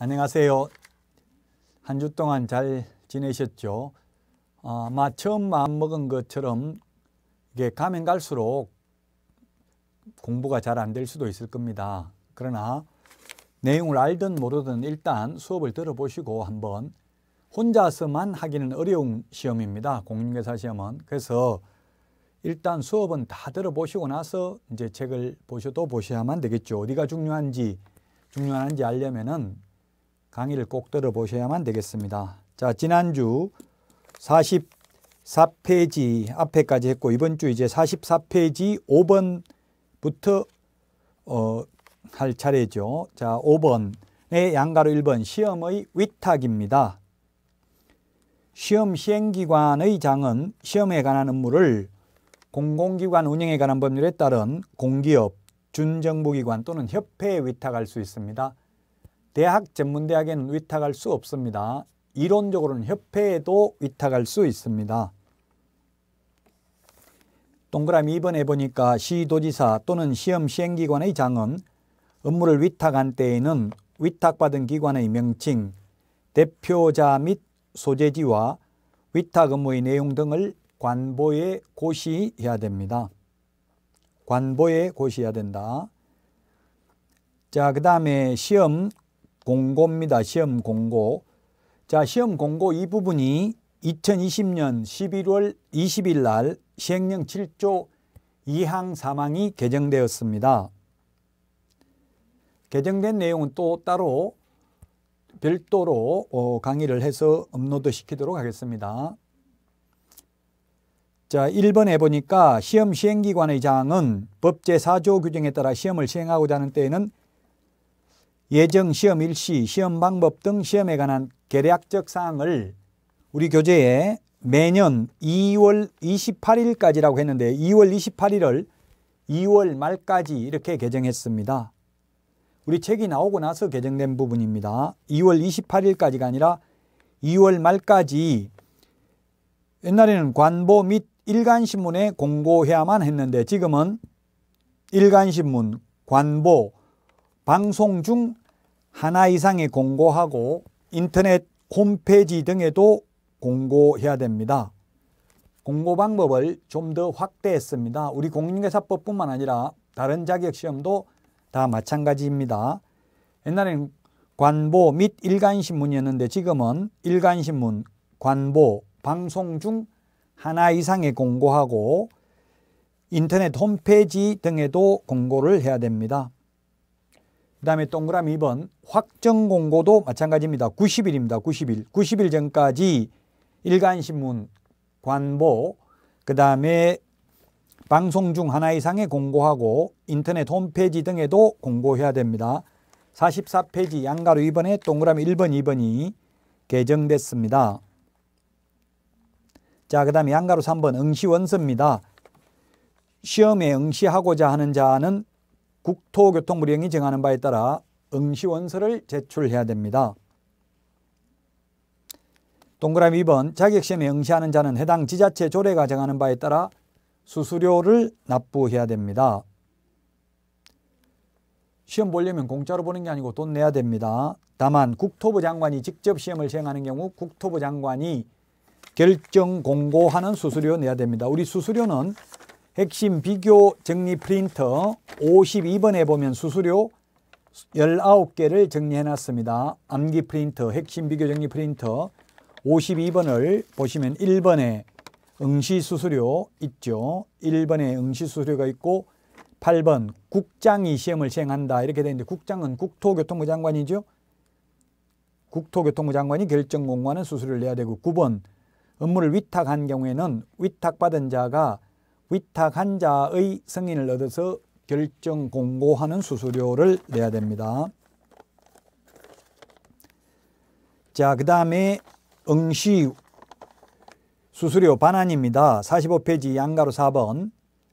안녕하세요. 한 주 동안 잘 지내셨죠? 아마 처음 마음먹은 것처럼 이게 가면 갈수록 공부가 잘 안 될 수도 있을 겁니다. 그러나 내용을 알든 모르든 일단 수업을 들어보시고 한번 혼자서만 하기는 어려운 시험입니다. 공인중개사 시험은. 그래서 일단 수업은 다 들어보시고 나서 이제 책을 보셔야만 되겠죠. 어디가 중요한지 알려면은 강의를 꼭 들어보셔야만 되겠습니다. 자, 지난주 44페이지 앞에까지 했고 이번 주 이제 44페이지 5번부터 할 차례죠. 자, 5번의 양가로 1번 시험의 위탁입니다. 시험 시행기관의 장은 시험에 관한 업무를 공공기관 운영에 관한 법률에 따른 공기업, 준정부기관 또는 협회에 위탁할 수 있습니다. 대학, 전문대학에는 위탁할 수 없습니다. 이론적으로는 협회에도 위탁할 수 있습니다. 동그라미 2번에 보니까 시도지사 또는 시험 시행기관의 장은 업무를 위탁한 때에는 위탁받은 기관의 명칭, 대표자 및 소재지와 위탁 업무의 내용 등을 관보에 고시해야 됩니다. 관보에 고시해야 된다. 자, 그 다음에 시험 공고입니다. 시험 공고. 자, 시험 공고 이 부분이 2020년 11월 20일 날 시행령 7조 2항 3항이 개정되었습니다. 개정된 내용은 또 따로 별도로 강의를 해서 업로드 시키도록 하겠습니다. 자, 1번에 보니까 시험 시행기관의 장은 법 제4조 규정에 따라 시험을 시행하고자 하는 때에는 예정 시험 일시, 시험 방법 등 시험에 관한 계략적 사항을 우리 교재에 매년 2월 28일까지라고 했는데 2월 28일을 2월 말까지 이렇게 개정했습니다. 우리 책이 나오고 나서 개정된 부분입니다. 2월 28일까지가 아니라 2월 말까지 옛날에는 관보 및 일간신문에 공고해야만 했는데 지금은 일간신문, 관보, 방송 중 하나 이상의 공고하고 인터넷 홈페이지 등에도 공고해야 됩니다. 공고 방법을 좀 더 확대했습니다. 우리 공인중개사법뿐만 아니라 다른 자격시험도 다 마찬가지입니다. 옛날에는 관보 및 일간신문이었는데 지금은 일간신문, 관보, 방송 중 하나 이상의 공고하고 인터넷 홈페이지 등에도 공고를 해야 됩니다. 그 다음에 동그라미 2번 확정 공고도 마찬가지입니다. 90일입니다. 90일. 90일 전까지 일간신문, 관보, 그 다음에 방송 중 하나 이상의 공고하고 인터넷 홈페이지 등에도 공고해야 됩니다. 44페이지 양가로 2번에 동그라미 1번, 2번이 개정됐습니다. 자, 그 다음에 양가로 3번 응시원서입니다. 시험에 응시하고자 하는 자는 국토교통부령이 정하는 바에 따라 응시원서를 제출해야 됩니다. 동그라미 2번 자격시험에 응시하는 자는 해당 지자체 조례가 정하는 바에 따라 수수료를 납부해야 됩니다. 시험 보려면 공짜로 보는 게 아니고 돈 내야 됩니다. 다만 국토부 장관이 직접 시험을 시행하는 경우 국토부 장관이 결정 공고하는 수수료 내야 됩니다. 우리 수수료는 핵심 비교 정리 프린터 52번에 보면 수수료 19개를 정리해 놨습니다. 암기 프린터, 핵심 비교 정리 프린터 52번을 보시면 1번에 응시 수수료 있죠. 1번에 응시 수수료가 있고 8번 국장이 시험을 시행한다 이렇게 되는데 국장은 국토교통부 장관이죠. 국토교통부 장관이 결정 공고하는 수수료를 내야 되고 9번 업무를 위탁한 경우에는 위탁받은 자가 위탁한 자의 승인을 얻어서 결정 공고하는 수수료를 내야 됩니다. 자, 그 다음에 응시 수수료 반환입니다. 45페이지 양가로 4번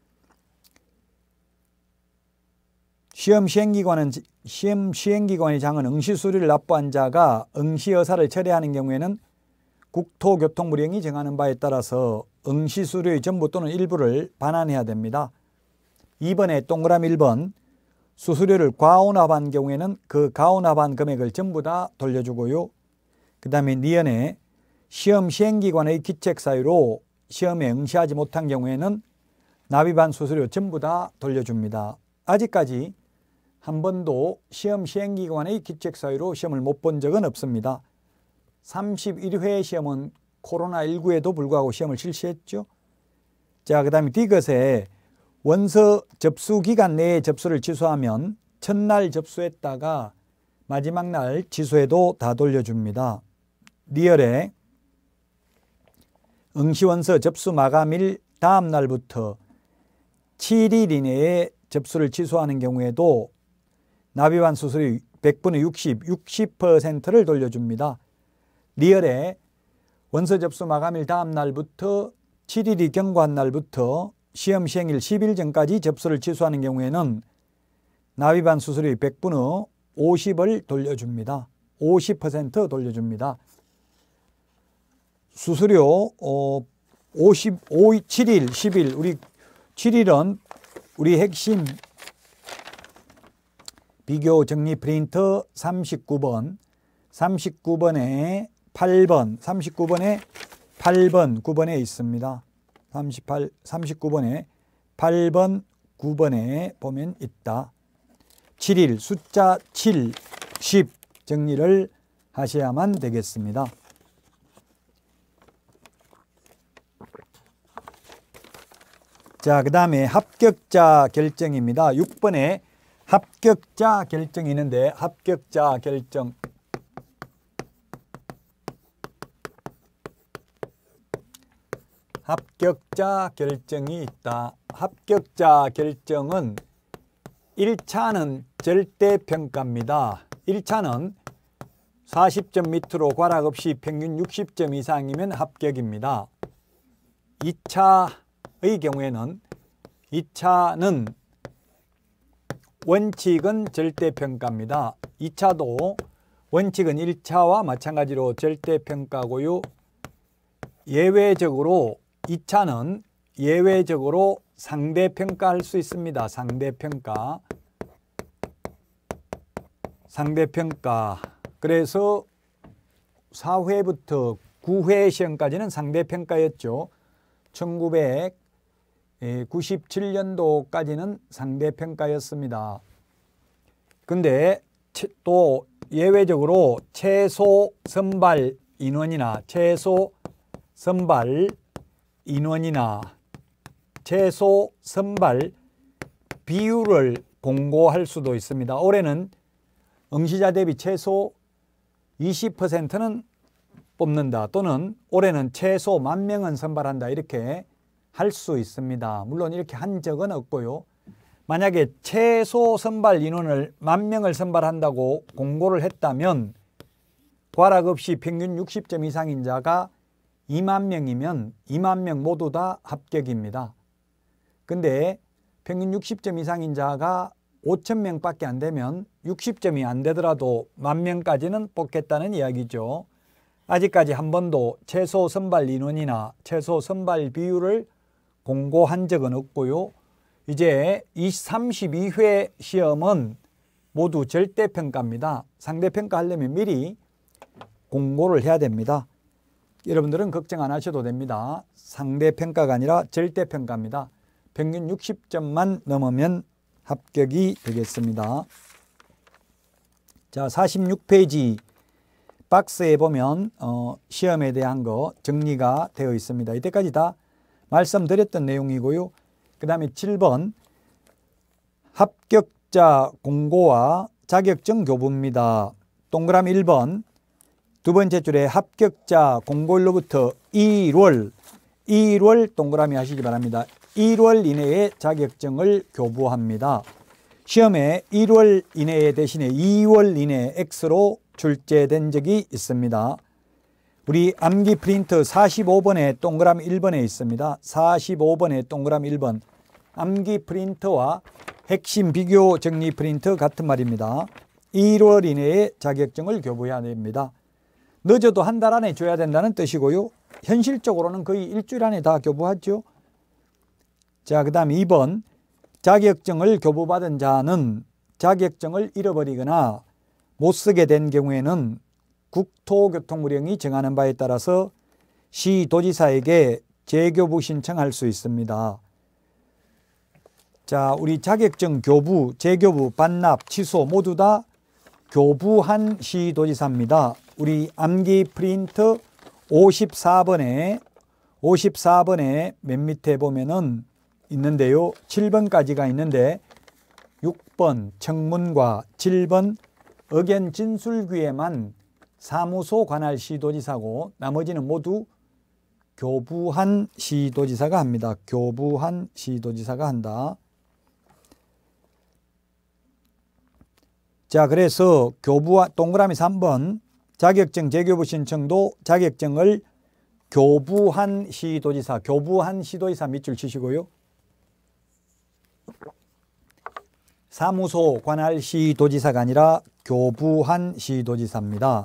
시험 시행기관의 장은 응시 수수료를 납부한 자가 응시 의사를 철회하는 경우에는 국토교통부령이 정하는 바에 따라서 응시 수수료의 전부 또는 일부를 반환해야 됩니다. 2번에 동그라미 1번 수수료를 과온합한 경우에는 그 과온합한 금액을 전부 다 돌려주고요. 그 다음에 니은에 시험 시행기관의 기책 사유로 시험에 응시하지 못한 경우에는 납입한 수수료 전부 다 돌려줍니다. 아직까지 한 번도 시험 시행기관의 기책 사유로 시험을 못 본 적은 없습니다. 31회 시험은 코로나19에도 불구하고 시험을 실시했죠. 자, 그 다음에 D것에 원서 접수 기간 내에 접수를 취소하면 첫날 접수했다가 마지막 날 취소해도 다 돌려줍니다. 리얼에 응시원서 접수 마감일 다음 날부터 7일 이내에 접수를 취소하는 경우에도 납입한 수수료 100분의 60%를 돌려줍니다. 리얼에 원서 접수 마감일 다음 날부터 7일이 경과한 날부터 시험 시행일 10일 전까지 접수를 취소하는 경우에는 납입한 수수료 100분의 50을 돌려줍니다. 50% 돌려줍니다. 수수료 7일, 10일, 우리 7일은 우리 핵심 비교 정리 프린터 39번, 39번에 8번, 39번에 8번, 9번에 있습니다. 39번에 8번, 9번에 보면 있다. 7일, 숫자 7, 10 정리를 하셔야만 되겠습니다. 자, 그 다음에 합격자 결정입니다. 6번에 합격자 결정이 있는데 합격자 결정. 합격자 결정이 있다. 합격자 결정은 1차는 절대평가입니다. 1차는 40점 밑으로 과락 없이 평균 60점 이상이면 합격입니다. 2차의 경우에는 2차는 원칙은 절대평가입니다. 2차도 원칙은 1차와 마찬가지로 절대평가고요. 예외적으로 2차는 예외적으로 상대평가할 수 있습니다. 상대평가. 그래서 4회부터 9회 시험까지는 상대평가였죠. 1997년도까지는 상대평가였습니다. 근데 또 예외적으로 최소 선발 인원이나 최소 선발 비율을 공고할 수도 있습니다. 올해는 응시자 대비 최소 20%는 뽑는다, 또는 올해는 최소 10,000명은 선발한다, 이렇게 할 수 있습니다. 물론 이렇게 한 적은 없고요. 만약에 최소 선발 인원을 10,000명을 선발한다고 공고를 했다면 과락 없이 평균 60점 이상인 자가 20,000명이면 20,000명 모두 다 합격입니다. 근데 평균 60점 이상인 자가 5,000명밖에 안 되면 60점이 안 되더라도 10,000명까지는 뽑겠다는 이야기죠. 아직까지 한 번도 최소 선발 인원이나 최소 선발 비율을 공고한 적은 없고요. 이제 32회 시험은 모두 절대평가입니다. 상대평가 하려면 미리 공고를 해야 됩니다. 여러분들은 걱정 안 하셔도 됩니다. 상대평가가 아니라 절대평가입니다. 평균 60점만 넘으면 합격이 되겠습니다. 자, 46페이지 박스에 보면 시험에 대한 거 정리가 되어 있습니다. 이때까지 다 말씀드렸던 내용이고요. 그 다음에 7번 합격자 공고와 자격증 교부입니다. 동그라미 1번 두 번째 줄에 합격자 공고일로부터 2월 동그라미 하시기 바랍니다. 1월 이내에 자격증을 교부합니다. 시험에 1월 이내에 대신에 2월 이내 X로 출제된 적이 있습니다. 우리 암기 프린트 45번에 동그라미 1번에 있습니다. 45번에 동그라미 1번 암기 프린트와 핵심 비교 정리 프린트 같은 말입니다. 1월 이내에 자격증을 교부해야 됩니다. 늦어도 한 달 안에 줘야 된다는 뜻이고요. 현실적으로는 거의 일주일 안에 다 교부하죠. 자, 그 다음 2번 자격증을 교부받은 자는 자격증을 잃어버리거나 못 쓰게 된 경우에는 국토교통부령이 정하는 바에 따라서 시도지사에게 재교부 신청할 수 있습니다. 자, 우리 자격증 교부, 재교부, 반납, 취소 모두 다 교부한 시도지사입니다. 우리 암기 프린트 54번에 맨 밑에 보면은 있는데요. 7번까지가 있는데 6번 청문과 7번 의견 진술기에만 사무소 관할 시도지사고 나머지는 모두 교부한 시도지사가 합니다. 교부한 시도지사가 한다. 자, 그래서 교부한 동그라미 3번 자격증 재교부 신청도 자격증을 교부한 시도지사 밑줄 치시고요. 사무소 관할 시도지사가 아니라 교부한 시도지사입니다.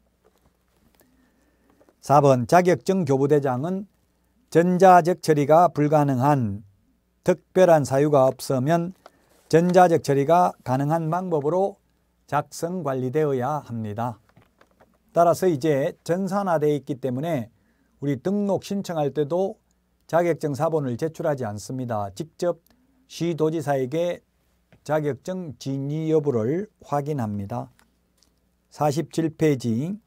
4번 자격증 교부대장은 전자적 처리가 불가능한 특별한 사유가 없으면 전자적 처리가 가능한 방법으로 작성 관리되어야 합니다. 따라서 이제 전산화되어 있기 때문에 우리 등록 신청할 때도 자격증 사본을 제출하지 않습니다. 직접 시도지사에게 자격증 진위 여부를 확인합니다. 47페이지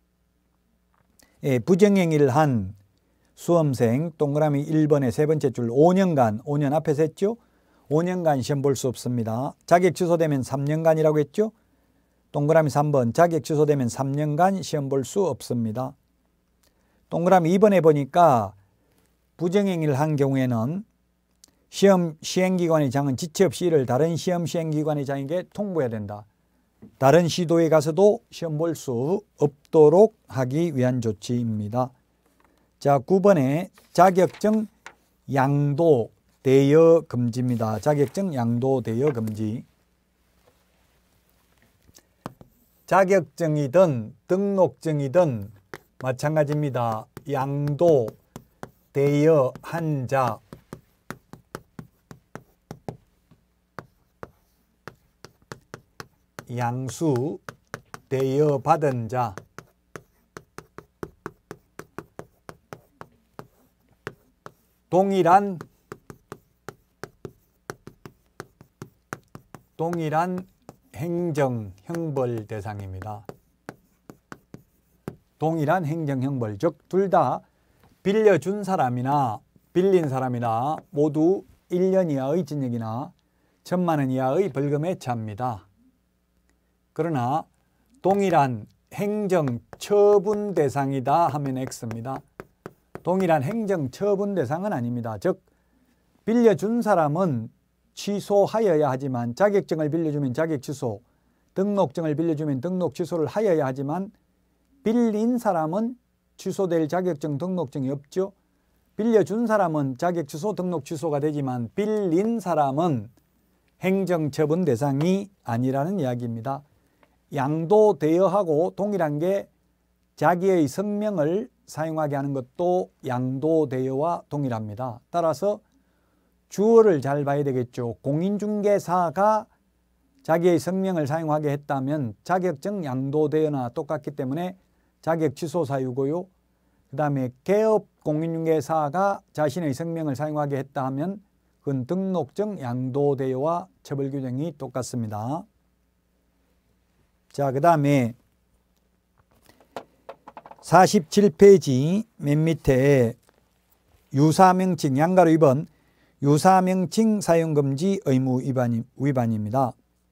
부정행위를 한 수험생 동그라미 1번의 세 번째 줄 5년간 5년 앞에서 했죠. 5년간 시험 볼 수 없습니다. 자격 취소되면 3년간이라고 했죠. 동그라미 3번 자격 취소되면 3년간 시험 볼 수 없습니다. 동그라미 2번에 보니까 부정행위를 한 경우에는 시험 시행기관의 장은 지체 없이 이를 다른 시험 시행기관의 장에게 통보해야 된다. 다른 시도에 가서도 시험 볼 수 없도록 하기 위한 조치입니다. 자, 9번에 자격증 양도 대여 금지입니다. 자격증 양도 대여 금지. 자격증이든 등록증이든 마찬가지입니다. 양도 대여한 자, 양수 대여받은 자, 동일한 행정 형벌 대상입니다. 동일한 행정 형벌, 즉 둘 다 빌려준 사람이나 빌린 사람이나 모두 1년 이하의 징역이나 1,000만 원 이하의 벌금에 처합니다. 그러나 동일한 행정 처분 대상이다 하면 X입니다. 동일한 행정 처분 대상은 아닙니다. 즉 빌려준 사람은 취소하여야 하지만 자격증을 빌려주면 자격 취소, 등록증을 빌려주면 등록 취소를 하여야 하지만 빌린 사람은 취소될 자격증, 등록증이 없죠. 빌려준 사람은 자격 취소, 등록 취소가 되지만 빌린 사람은 행정처분 대상이 아니라는 이야기입니다. 양도 대여하고 동일한 게 자기의 성명을 사용하게 하는 것도 양도 대여와 동일합니다. 따라서 주어를 잘 봐야 되겠죠. 공인중개사가 자기의 성명을 사용하게 했다면 자격증 양도 대여나 똑같기 때문에 자격 취소 사유고요. 그 다음에 개업 공인중개사가 자신의 성명을 사용하게 했다 하면 그건 등록증 양도 대여와 처벌 규정이 똑같습니다. 자, 그 다음에 47페이지 맨 밑에 유사명칭 양가로 2번 유사명칭 사용금지 의무 위반입니다.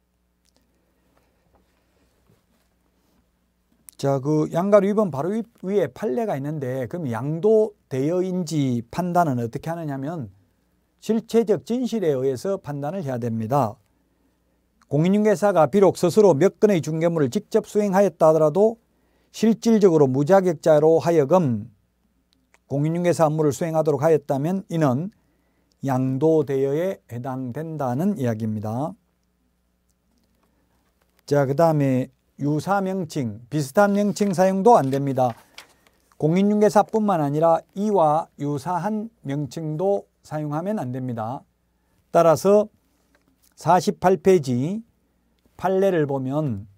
자, 그 양가로 2번 바로 위에 판례가 있는데 그럼 양도 대여인지 판단은 어떻게 하느냐면 실체적 진실에 의해서 판단을 해야 됩니다. 공인중개사가 비록 스스로 몇 건의 중개물을 직접 수행하였다 하더라도 실질적으로 무자격자로 하여금 공인중개사 업무를 수행하도록 하였다면 이는 양도대여에 해당된다는 이야기입니다. 자, 그 다음에 유사명칭, 비슷한 명칭 사용도 안 됩니다. 공인중개사뿐만 아니라 이와 유사한 명칭도 사용하면 안 됩니다. 따라서 48페이지 판례를 보면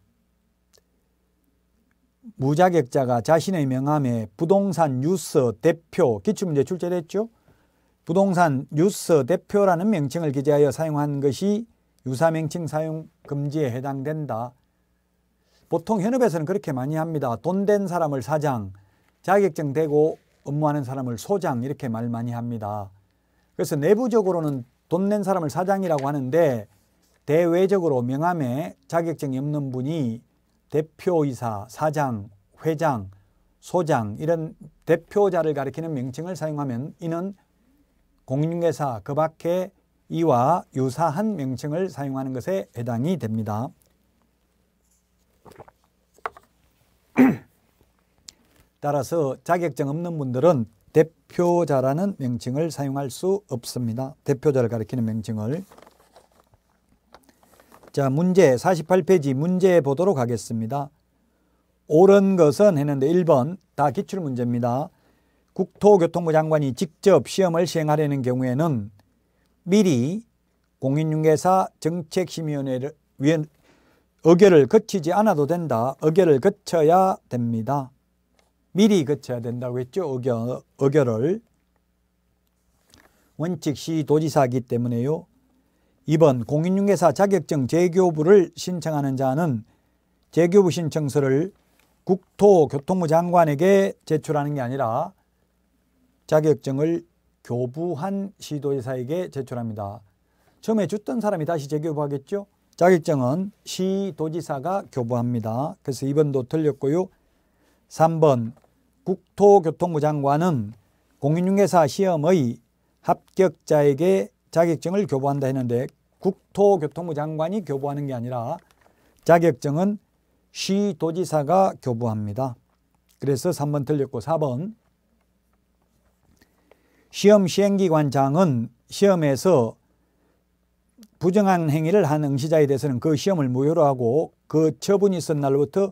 무자격자가 자신의 명함에 부동산 유서 대표, 기출문제 출제됐죠. 부동산 유서 대표라는 명칭을 기재하여 사용한 것이 유사명칭 사용 금지에 해당된다. 보통 현업에서는 그렇게 많이 합니다. 돈 된 사람을 사장, 자격증 되고 업무하는 사람을 소장 이렇게 말 많이 합니다. 그래서 내부적으로는 돈 낸 사람을 사장이라고 하는데 대외적으로 명함에 자격증이 없는 분이 대표이사, 사장, 회장, 소장 이런 대표자를 가리키는 명칭을 사용하면 이는 공인중개사 그 밖에 이와 유사한 명칭을 사용하는 것에 해당이 됩니다. 따라서 자격증 없는 분들은 대표자라는 명칭을 사용할 수 없습니다. 대표자를 가리키는 명칭을. 자, 문제 48페이지 문제 보도록 하겠습니다. 옳은 것은 했는데 1번 다 기출문제입니다. 국토교통부 장관이 직접 시험을 시행하려는 경우에는 미리 공인중개사 정책심의위원회를 의결을 거치지 않아도 된다. 의결을 거쳐야 됩니다. 미리 거쳐야 된다고 했죠. 의결을. 원칙 시도지사이기 때문에요. 2번 공인중개사 자격증 재교부를 신청하는 자는 재교부 신청서를 국토교통부 장관에게 제출하는 게 아니라 자격증을 교부한 시도지사에게 제출합니다. 처음에 줬던 사람이 다시 재교부하겠죠. 자격증은 시도지사가 교부합니다. 그래서 2번도 틀렸고요. 3번 국토교통부 장관은 공인중개사 시험의 합격자에게 자격증을 교부한다 했는데 국토교통부 장관이 교부하는 게 아니라 자격증은 시도지사가 교부합니다. 그래서 3번 틀렸고 4번 시험 시행기관장은 시험에서 부정한 행위를 한 응시자에 대해서는 그 시험을 무효로 하고 그 처분이 있은 날로부터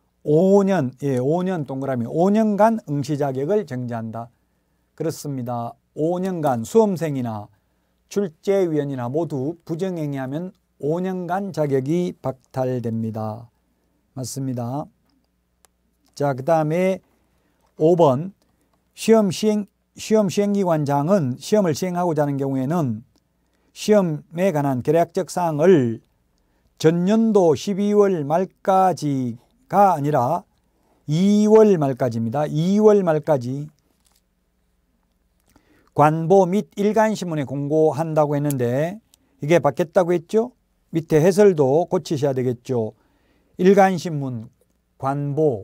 5년 동그라미 5년간 응시 자격을 정지한다. 그렇습니다. 5년간 수험생이나 출제위원이나 모두 부정행위하면 5년간 자격이 박탈됩니다. 맞습니다. 자, 그 다음에 5번 시험 시행기관장은 시험을 시행하고자 하는 경우에는 시험에 관한 계략적 사항을 전년도 12월 말까지가 아니라 2월 말까지입니다. 2월 말까지 관보 및 일간신문에 공고한다고 했는데 이게 바뀌었다고 했죠? 밑에 해설도 고치셔야 되겠죠. 일간신문, 관보,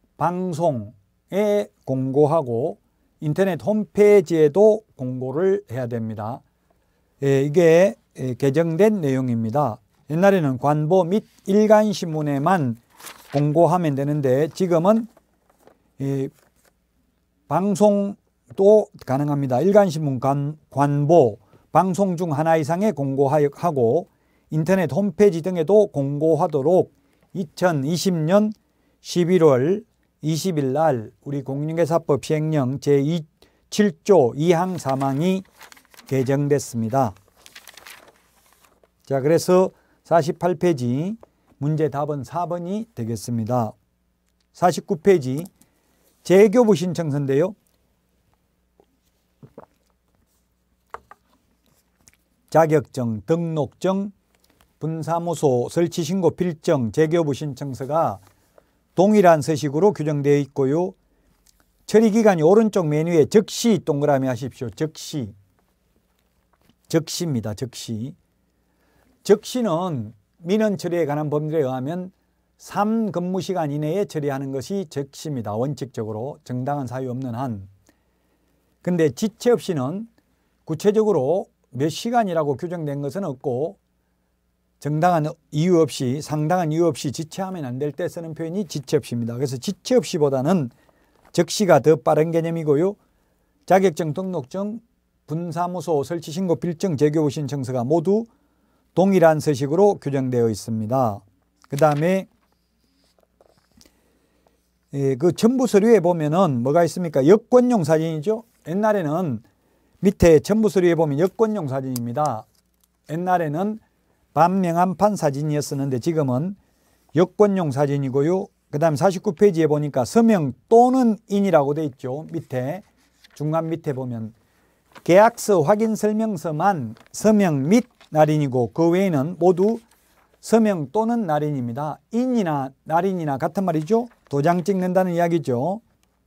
방송에 공고하고 인터넷 홈페이지에도 공고를 해야 됩니다. 이게 개정된 내용입니다. 옛날에는 관보 및 일간신문에만 공고하면 되는데 지금은 방송도 가능합니다. 일간신문, 관보, 방송 중 하나 이상에 공고하고 인터넷 홈페이지 등에도 공고하도록 2020년 11월 20일 날 우리 공인중개사법 시행령 제7조 2항 3항이 개정됐습니다. 자, 그래서 48페이지 문제 답은 4번이 되겠습니다. 49페이지 재교부 신청서인데요. 자격증, 등록증, 분사무소 설치 신고 필정, 재교부 신청서가 동일한 서식으로 규정되어 있고요. 처리기간이 오른쪽 메뉴에 적시 동그라미 하십시오. 적시입니다. 적시는 민원 처리에 관한 법률에 의하면 3근무시간 이내에 처리하는 것이 적시입니다. 원칙적으로 정당한 사유 없는 한. 근데 지체 없이는 구체적으로 몇 시간이라고 규정된 것은 없고 정당한 이유 없이 상당한 이유 없이 지체하면 안 될 때 쓰는 표현이 지체 없이입니다. 그래서 지체 없이보다는 적시가 더 빠른 개념이고요. 자격증, 등록증, 분사무소 설치 신고 필정, 재교부 신청서가 모두 동일한 서식으로 규정되어 있습니다. 그 다음에 그 첨부 서류에 보면은 뭐가 있습니까? 여권용 사진이죠. 옛날에는 밑에 첨부 서류에 보면 여권용 사진입니다. 옛날에는 반명함판 사진이었었는데 지금은 여권용 사진이고요. 그 다음에 49페이지에 보니까 서명 또는 인이라고 되어 있죠. 밑에 중간 밑에 보면 계약서 확인 설명서만 서명 및 날인이고 그 외에는 모두 서명 또는 날인입니다. 인이나 날인이나 같은 말이죠. 도장 찍는다는 이야기죠.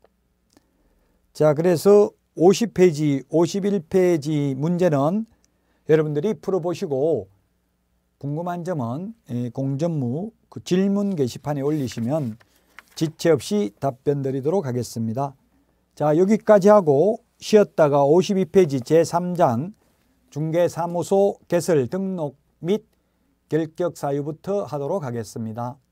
자, 그래서 50페이지, 51페이지 문제는 여러분들이 풀어보시고 궁금한 점은 공전무 그 질문 게시판에 올리시면 지체 없이 답변 드리도록 하겠습니다. 자, 여기까지 하고 쉬었다가 52페이지 제3장 중개사무소 개설 등록 및 결격 사유부터 하도록 하겠습니다.